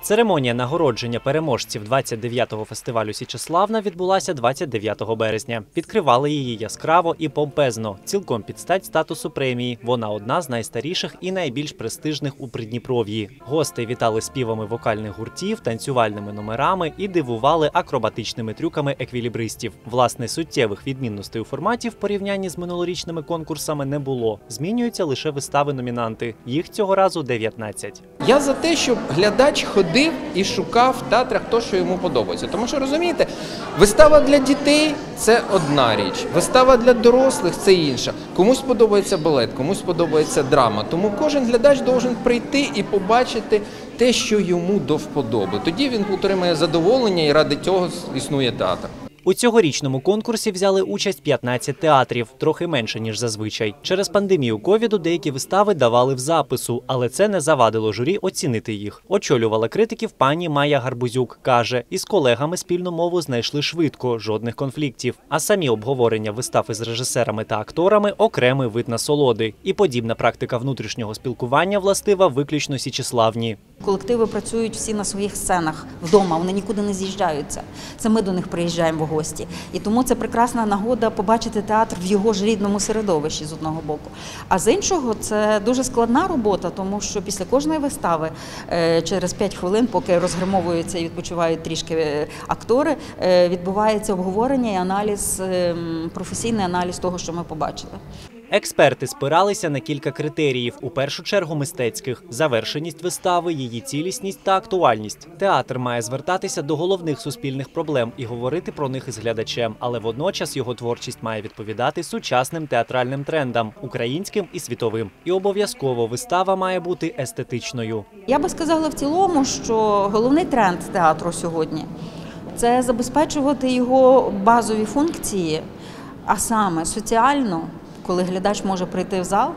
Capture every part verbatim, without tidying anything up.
Церемонія нагородження переможців двадцять дев'ятого фестивалю «Січеславна» відбулася двадцять дев'ятого березня. Відкривали її яскраво і помпезно, цілком під стать статусу премії. Вона одна з найстаріших і найбільш престижних у Придніпров'ї. Гостей вітали співами вокальних гуртів, танцювальними номерами і дивували акробатичними трюками еквілібристів. Власне, суттєвих відмінностей у форматі в порівнянні з минулорічними конкурсами не було. Змінюються лише вистави-номінанти. Їх цього разу дев'ятнадцять. Я за те, щоб глядач ходив і шукав в театрах те, що йому подобається. Тому що, розумієте, вистава для дітей – це одна річ, вистава для дорослих – це інша. Комусь подобається балет, комусь подобається драма. Тому кожен глядач повинен прийти і побачити те, що йому до вподоби. Тоді він отримає задоволення і ради цього існує театр. У цьогорічному конкурсі взяли участь п'ятнадцять театрів, трохи менше, ніж зазвичай. Через пандемію ковіду деякі вистави давали в запису, але це не завадило журі оцінити їх. Очолювала критиків пані Майя Гарбузюк. Каже, із колегами спільну мову знайшли швидко, жодних конфліктів. А самі обговорення вистав із режисерами та акторами – окремий вид насолоди. І подібна практика внутрішнього спілкування властива виключно Січеславні. Колективи працюють всі на своїх сценах вдома, вони нікуди не з'їжджаються. Це ми до них приїжджаємо в гості. І тому це прекрасна нагода побачити театр в його ж рідному середовищі з одного боку. А з іншого це дуже складна робота, тому що після кожної вистави через п'ять хвилин, поки розгримовуються і відпочивають трішки актори, відбувається обговорення і аналіз, професійний аналіз того, що ми побачили. Експерти спиралися на кілька критеріїв, у першу чергу мистецьких – завершеність вистави, її цілісність та актуальність. Театр має звертатися до головних суспільних проблем і говорити про них із глядачем, але водночас його творчість має відповідати сучасним театральним трендам – українським і світовим. І обов'язково вистава має бути естетичною. Я би сказала в цілому, що головний тренд театру сьогодні – це забезпечувати його базові функції, а саме соціально, коли глядач може прийти в зал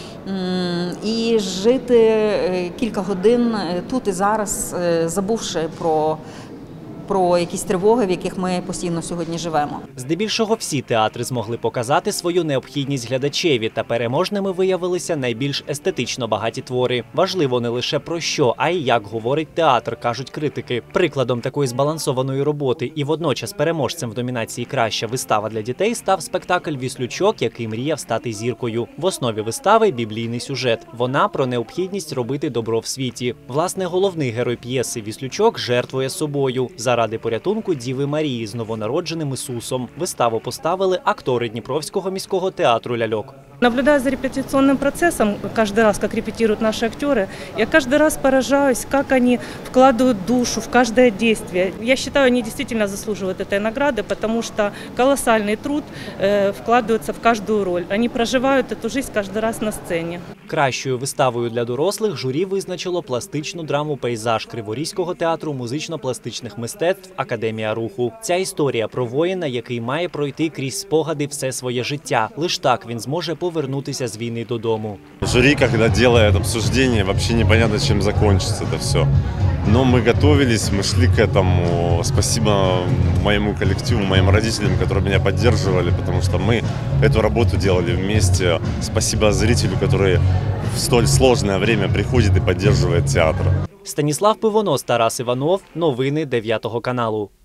і жити кілька годин тут і зараз, забувши про про якісь тривоги, в яких ми постійно сьогодні живемо. Здебільшого всі театри змогли показати свою необхідність глядачеві, та переможними виявилися найбільш естетично багаті твори. Важливо не лише про що, а й як говорить театр, кажуть критики. Прикладом такої збалансованої роботи і водночас переможцем в номінації «Краща вистава для дітей» став спектакль «Віслючок», який мріяв стати зіркою. В основі вистави – біблійний сюжет. Вона про необхідність робити добро в світі. Власне, головний герой п'єси «Віслючок» жертвує собою заради порятунку Діви Марії з новонародженим Ісусом. Виставу поставили актори Дніпровського міського театру «Ляльок». Наблюдая за репетиционным процессом, каждый раз, как репетируют наши актеры, я каждый раз поражаюсь, как они вкладывают душу в каждое действие. Я считаю, они действительно заслуживают этой награды, потому что колоссальный труд э, вкладывается в каждую роль. Они проживают эту жизнь каждый раз на сцене. Кращою виставою для дорослих журі визначило пластичну драму «Пейзаж» Криворізького театру музично-пластичних мистецтв «Академія руху». Ця історія про воїна, який має пройти крізь спогади все своє життя. Лиш так він зможе повернутися з війни додому. Жюри, когда делает обсуждение, вообще непонятно, чем закончится это все. Но мы готовились, мы шли к этому. Спасибо моему коллективу, моим родителям, которые меня поддерживали, потому что мы эту работу делали вместе. Спасибо зрителю, который в столь сложное время приходит и поддерживает театр. Станіслав Пивонос, Тарас Іванов. Новини дев'ятого каналу.